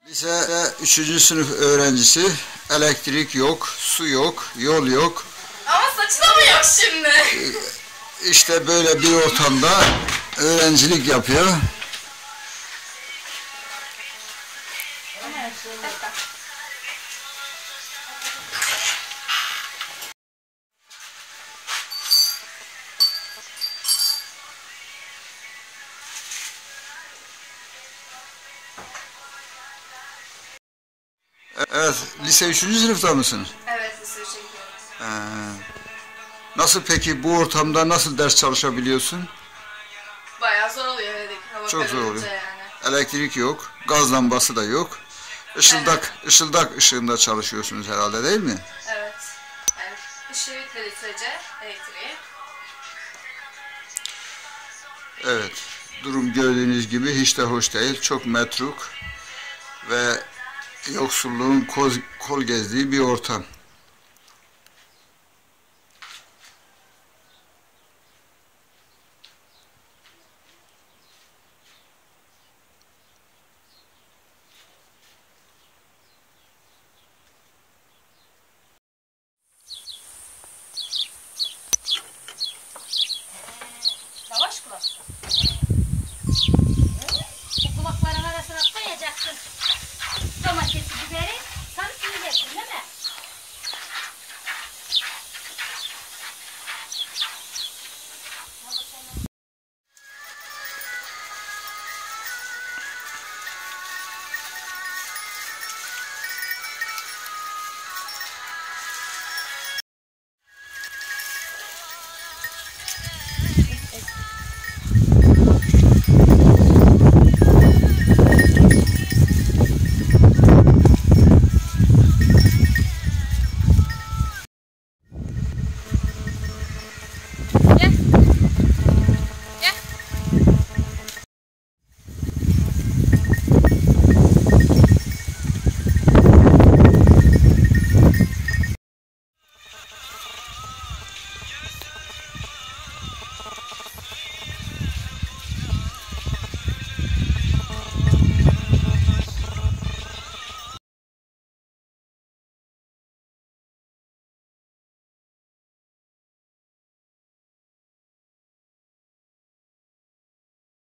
Lise 3. sınıf öğrencisi, elektrik yok, su yok, yol yok. Ama saçı da mı yok şimdi? İşte böyle bir ortamda öğrencilik yapıyor. Evet, lise 3. sınıfta mısın? Evet, lise 3'e gidiyoruz. Nasıl peki bu ortamda nasıl ders çalışabiliyorsun? Bayağı zor oluyor dedik. Hava Çok zor kararınca oluyor. yani. Elektrik yok, gaz lambası da yok. Işıldak ışığında çalışıyorsunuz herhalde, değil mi? Evet. Yani ışığı bitmediği sürece elektriği. Evet, durum gördüğünüz gibi hiç de hoş değil. Çok metruk ve yoksulluğun kol gezdiği bir ortam.